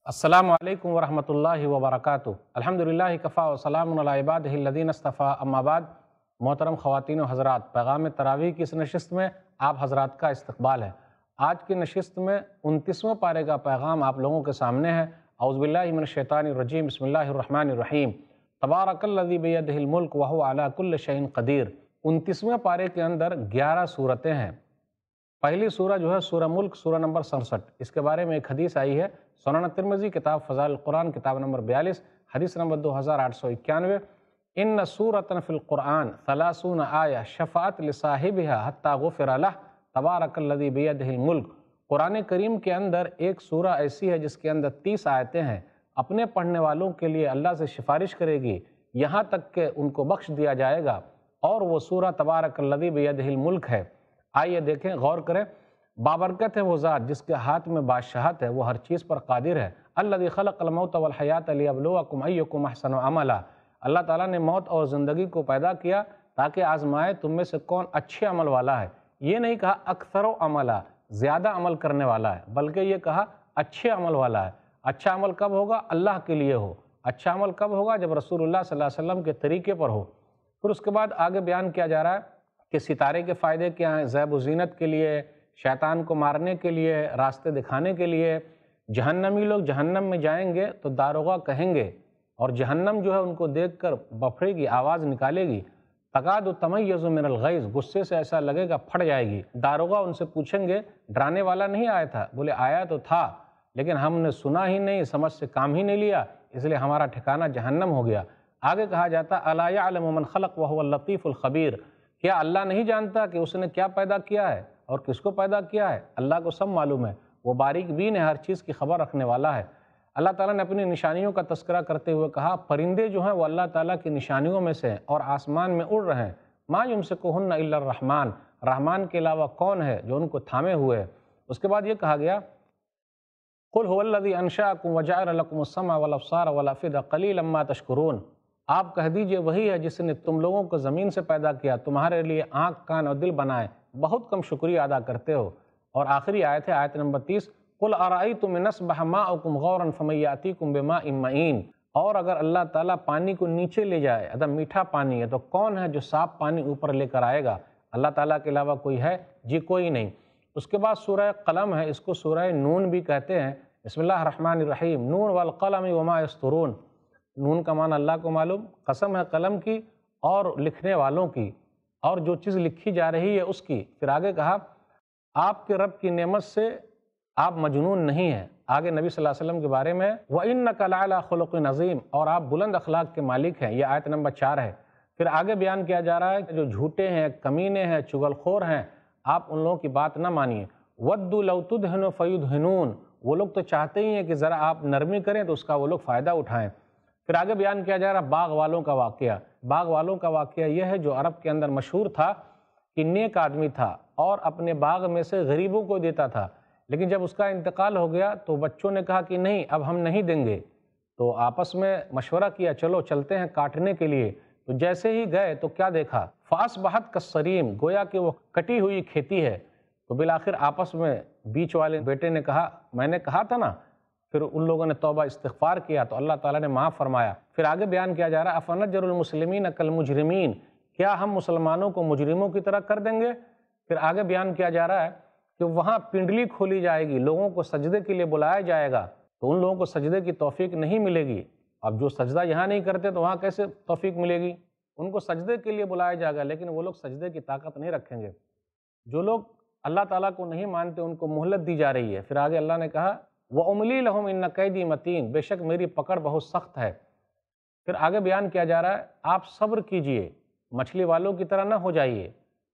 السلام علیکم ورحمۃ اللہ وبرکاتہ۔ الحمدللہ کفا وسلام علی عبادہ الذین اصطفیٰ، اما بعد۔ محترم خواتین و حضرات، پیغام تراویح کی اس نشست میں آپ حضرات کا استقبال ہے۔ آج کی نشست میں 29ویں پارے کا پیغام آپ لوگوں کے سامنے ہے۔ اعوذ باللہ من الشیطان الرجیم، بسم اللہ الرحمن الرحیم۔ تبارک الذی بیدہ الملک وہو علی کل شیء قدیر۔ 29ویں پارے کے اندر 11 صورتیں ہیں۔ پہلی سورہ جو ہے سورہ ملک، سورہ نمبر 67۔ اس کے بارے میں ایک حدیث آئی ہے سنن ترمذی کتاب فضائل القرآن کتاب نمبر 42 حدیث نمبر 2891۔ ان سورۃ فی القرآن 30 آیہ شفاعت لصاحبها حتی غفر لہ تبارک الذی بیدہ الملک۔ قرآن کریم کے اندر ایک سورہ ایسی ہے جس کے اندر 30 آیتیں ہیں، اپنے پڑھنے والوں کے لیے اللہ سے سفارش کرے گی یہاں تک کہ ان کو بخش دیا جائے گا، اور وہ سورہ تبارک الذی بیدہ الملک ہے۔ آئیے دیکھیں، غور کریں۔ بابرکت ہے وہ ذات جس کے ہاتھ میں بادشاہت ہے، وہ ہر چیز پر قادر ہے۔ الذی خلق الموت والحیات لیبلوکم ایکم احسن عملا۔ اللہ تعالیٰ نے موت اور زندگی کو پیدا کیا تاکہ آزمائے تم میں سے کون اچھے عمل والا ہے۔ یہ نہیں کہا اکثر و عملا، زیادہ عمل کرنے والا ہے، بلکہ یہ کہا اچھے عمل والا ہے۔ اچھا عمل کب ہوگا؟ اللہ کے لیے ہو۔ اچھا عمل کب ہوگا؟ جب رسول اللہ صلی اللہ علیہ وسلم کے طریقے پر ہو۔ پھر اس کے بعد آگے بیان کیا جا رہا ہے کہ ستارے کے فائدے کیا ہیں، زیب و زینت کے لیے، شیطان کو مارنے کے لیے، راستے دکھانے کے لیے۔ جہنمی لوگ جہنم میں جائیں گے تو داروغہ کہیں گے، اور جہنم جو ہے ان کو دیکھ کر بپھڑے گی، آواز نکالے گی، تکاد تمیز من الغیظ، غصے سے ایسا لگے گا پھٹ جائے گی۔ داروغہ ان سے پوچھیں گے ڈرانے والا نہیں آیا تھا؟ بولے آیا تو تھا، لیکن ہم نے سنا ہی نہیں، سمجھ سے کام ہی نہیں لیا، اس لیے ہمارا ٹھکانہ جہنم ہو گیا۔ آگے کہا جاتا الا یعلم من خلق وهو اللطیف الخبیر۔ کیا اللہ نہیں جانتا کہ اس نے کیا پیدا کیا ہے اور کس کو پیدا کیا ہے؟ اللہ کو سب معلوم ہے، وہ باریک بین ہے، ہر چیز کی خبر رکھنے والا ہے۔ اللہ تعالیٰ نے اپنی نشانیوں کا تذکرہ کرتے ہوئے کہا پرندے جو ہیں وہ اللہ تعالیٰ کی نشانیوں میں سے ہیں اور آسمان میں اڑ رہے ہیں۔ ما یمسکہن الا الرحمن، رحمان کے علاوہ کون ہے جو ان کو تھامے ہوئے ہے؟ اس کے بعد یہ کہا گیا قل هو الذی انشأکم وجعل لکم السمع والابصار والافئدہ قلیلا ما تشکرون۔ آپ کہہ دیجئے وہی ہے جس نے تم لوگوں کو زمین سے پیدا کیا، تمہارے لیے آنکھ، کان اور دل بنائے، بہت کم شکریہ ادا کرتے ہو۔ اور آخری آیت ہے آیت نمبر 30، قل ارأیتم ان اصبح ماؤکم غورا فمن یأتیکم بماء معین۔ اور اگر اللہ تعالیٰ پانی کو نیچے لے جائے، ادھر میٹھا پانی ہے، تو کون ہے جو صاف پانی اوپر لے کر آئے گا؟ اللہ تعالیٰ کے علاوہ کوئی ہے؟ جی کوئی نہیں۔ اس کے بعد سورہ قلم ہے، اس کو سورہ نون بھی کہتے ہیں۔ بسم اللہ الرحمن الرحیم، نون والقلم وما یسطرون۔ نون کا معنی اللہ کو معلوم، قسم ہے قلم کی اور لکھنے والوں کی، اور جو چیز لکھی جا رہی ہے اس کی۔ پھر آگے کہا آپ کے رب کی نعمت سے آپ مجنون نہیں ہیں۔ آگے نبی صلی اللہ علیہ وسلم کے بارے میں وَإِنَّكَ لَعَلَىٰ خُلُقٍ عَظِيمٍ، اور آپ بلند اخلاق کے مالک ہیں، یہ آیت نمبر 4 ہے۔ پھر آگے بیان کیا جا رہا ہے کہ جو جھوٹے ہیں، کمینے ہیں، چغل خور ہیں، آپ ان لوگوں کی بات نہ مانیے۔ وَدُّوا لَوْ تُدْهِنُ فَيُدْهِنُونَ، وہ لوگ تو چاہتے ہی ہیں کہ ذرا آپ نرمی کریں تو اس کا وہ لوگ فائدہ اٹھائیں۔ پھر آگے بیان کیا جا رہا باغ والوں کا واقعہ۔ باغ والوں کا واقعہ یہ ہے جو عرب کے اندر مشہور تھا کہ نیک آدمی تھا اور اپنے باغ میں سے غریبوں کو دیتا تھا، لیکن جب اس کا انتقال ہو گیا تو بچوں نے کہا کہ نہیں، اب ہم نہیں دیں گے۔ تو آپس میں مشورہ کیا چلو چلتے ہیں کاٹنے کے لیے۔ تو جیسے ہی گئے تو کیا دیکھا؟ فَأَصْبَحَتْ كَالصَّرِيمِ، گویا کہ وہ کٹی ہوئی کھیتی ہے۔ تو بالآخر آپس میں بیچ والے بیٹے نے کہا میں نے کہا تھا نا۔ پھر ان لوگوں نے توبہ استغفار کیا تو اللہ تعالیٰ نے معاف فرمایا۔ پھر آگے بیان کیا جا رہا ہے أَفَنَجْعَلُ الْمُسْلِمِينَ كَالْمُجْرِمِينَ، کیا ہم مسلمانوں کو مجرموں کی طرح کر دیں گے؟ پھر آگے بیان کیا جا رہا ہے کہ وہاں پنڈلی کھولی جائے گی، لوگوں کو سجدے کے لیے بلایا جائے گا، تو ان لوگوں کو سجدے کی توفیق نہیں ملے گی۔ اب جو سجدہ یہاں نہیں کرتے تو وہاں کیسے توفیق ملے گی؟ ان کو سجدے کے لیے بلایا جائے گا، لیکن وہ لوگ سجدے کی طاقت نہیں رکھیں گے۔ جو لوگ اللہ تعالیٰ کو نہیں مانتے ان کو مہلت دی جا رہی ہے۔ پھر آگے اللہ نے کہا وَأُمْلِي لَهُمْ إِنَّ كَيْدِي مَتِينٌ، بے شک میری پکڑ بہت سخت ہے۔ پھر آگے بیان کیا جا رہا ہے آپ صبر کیجئے، مچھلی والوں کی طرح نہ ہو جائیے۔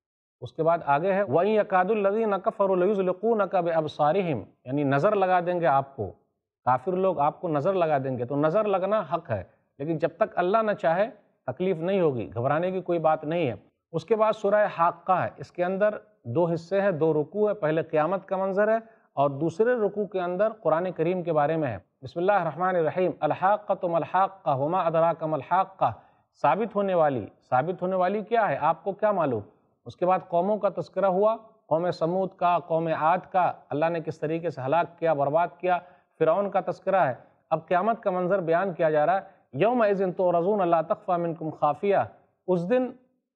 اس کے بعد آگے ہے وَإِن يَكَادُ الَّذِينَ كَفَرُوا لَيُزْلِقُونَكَ بِأَبْصَارِهِمْ، یعنی نظر لگا دیں گے آپ کو، کافر لوگ آپ کو نظر لگا دیں گے۔ تو نظر لگنا حق ہے، لیکن جب تک اللہ نہ چاہے تکلیف نہیں ہوگی، گھبرانے کی کوئی بات نہیں ہے۔ اس کے بعد سورہ حاقہ ہے، اس کے اندر 2 حصے ہیں، 2 رکوع ہے۔ پہلے قیامت کا منظر ہے اور دوسرے رکوع کے اندر قرآن کریم کے بارے میں ہے۔ بسم اللہ الرحمن الرحیم، الحاقۃ ما الحاقہ وما ادراک ما الحاقہ، ثابت ہونے والی کیا ہے، آپ کو کیا معلوم؟ اس کے بعد قوموں کا تذکرہ ہوا، قوم سمود کا، قوم عاد کا، اللہ نے کس طریقے سے ہلاک کیا، برباد کیا۔ فرعون کا تذکرہ ہے۔ اب قیامت کا منظر بیان کیا جا رہا ہے، یومئذ تعرضون لا تخفی منکم خافیہ، اس دن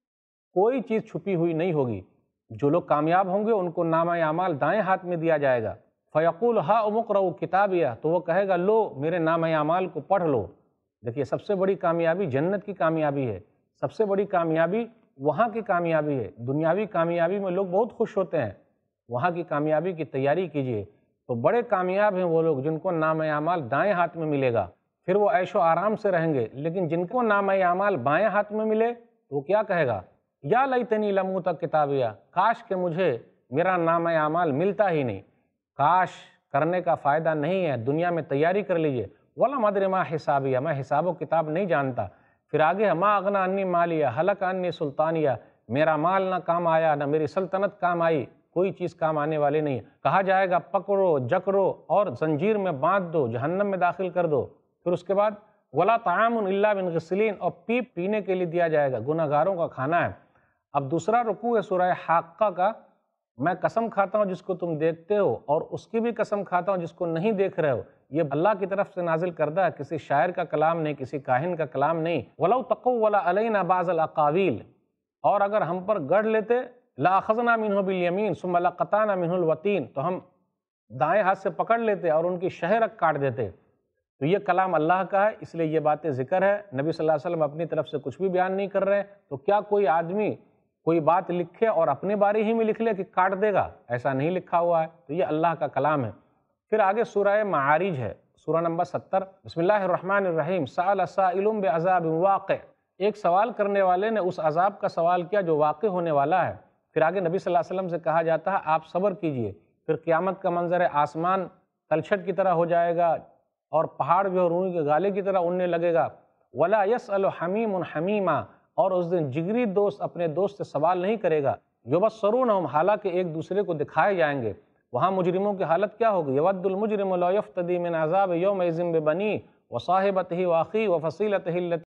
کوئی چیز چھپی ہوئی نہیں ہوگی۔ جو لوگ کامیاب ہوں گے ان کو نامہ اعمال دائیں ہاتھ میں دیا جائے گا، فیقول ہاؤم اقرؤوا کتابیہ، تو وہ کہے گا لو میرے نامہ اعمال کو پڑھ لو۔ دیکھیے سب سے بڑی کامیابی جنت کی کامیابی ہے، سب سے بڑی کامیابی وہاں کی کامیابی ہے۔ دنیاوی کامیابی میں لوگ بہت خوش ہوتے ہیں، وہاں کی کامیابی کی تیاری کیجیے۔ تو بڑے کامیاب ہیں وہ لوگ جن کو نامہ اعمال دائیں ہاتھ میں ملے گا، پھر وہ عیش و آرام سے رہیں گے۔ لیکن جن کو نامہ اعمال بائیں ہاتھ میں ملے تو وہ کیا کہے گا؟ یا لیتنی لم اوت کتابیہ، کاش کہ مجھے میرا نامہ اعمال ملتا ہی نہیں، کاش کرنے کا فائدہ نہیں ہے، دنیا میں تیاری کر لیجئے۔ وَلَمْ أَدْرِ مَا حسابیہ، میں حساب و کتاب نہیں جانتا۔ پھر آگے ما اغنی عنی مالیہ ہلک عنی سلطانیہ، میرا مال نہ کام آیا، نہ میری سلطنت کام آئی، کوئی چیز کام آنے والی نہیں ہے۔ کہا جائے گا پکڑو جکڑو اور زنجیر میں باندھ دو، جہنم میں داخل کر دو۔ پھر اس کے بعد ولا طعام الا من غسلین، اور پینے کے لیے دیا جائے گا، گناہ گاروں کا کھانا ہے۔ اب دوسرا رکوع ہے سورہ حاقہ کا، میں قسم کھاتا ہوں جس کو تم دیکھتے ہو، اور اس کی بھی قسم کھاتا ہوں جس کو نہیں دیکھ رہے ہو۔ یہ اللہ کی طرف سے نازل کردہ ہے، کسی شاعر کا کلام نہیں، کسی کاہن کا کلام نہیں۔ وَلَوْ تَقَوَّلَ عَلَيْنَا بَعْضَ الْأَقَاوِيلِ، اور اگر ہم پر گڑھ لیتے لَأَخَذْنَا مِنْهُ بِالْيَمِينِ ثُمَّ لَقَطَعْنَا مِنْهُ الْوَتِينَ، تو ہم دائیں ہاتھ سے پکڑ لیتے اور ان کی شہ رگ کاٹ دیتے۔ تو یہ کلام اللہ کا ہے، اس لیے یہ باتیں ذکر ہے۔ نبی صلی اللہ علیہ وسلم اپنی طرف سے کچھ بھی بیان نہیں کر رہے، تو کیا کوئی آدمی کوئی بات لکھے اور اپنے بارے ہی میں لکھ لے کہ کاٹ دے گا؟ ایسا نہیں لکھا ہوا ہے، تو یہ اللہ کا کلام ہے۔ پھر آگے سورہ معارج ہے، سورہ نمبر 70۔ بسم اللہ الرحمن الرحیم، سأل سائل بعذاب واقع، ایک سوال کرنے والے نے اس عذاب کا سوال کیا جو واقع ہونے والا ہے۔ پھر آگے نبی صلی اللہ علیہ وسلم سے کہا جاتا ہے آپ صبر کیجئے۔ پھر قیامت کا منظر ہے، آسمان تلچھٹ کی طرح ہو جائے گا اور پہاڑ جو روئی کے گالے کی طرح اڑنے لگے گا۔ ولا يسأل حمیم حمیما، اور اس دن جگری دوست اپنے دوست سے سوال نہیں کرے گا۔ یبصرونہم، حالانکہ ایک دوسرے کو دکھائے جائیں گے۔ وہاں مجرموں کی حالت کیا ہوگی؟ یود المجرم لا یفتدی من عذاب یومئذ ببنیہ وصاحبتہ واخیہ وفصیلتہ التی